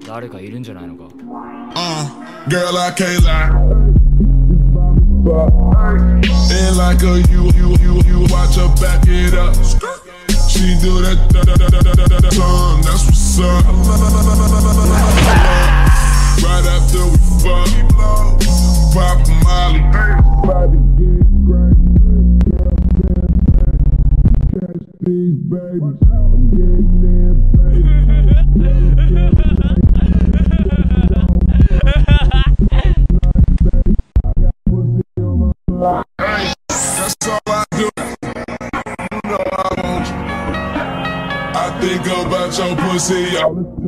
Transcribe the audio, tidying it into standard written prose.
誰かいるんじゃないのか。 Girl, I can't lie. And like a you watch her back it up. She do that tongue, that's what's up. Right after we fuck, pop Molly. About to get crazy. Catch these babies, I'm getting there, baby. That's all I do. You know I want you. I think about your pussy all the time.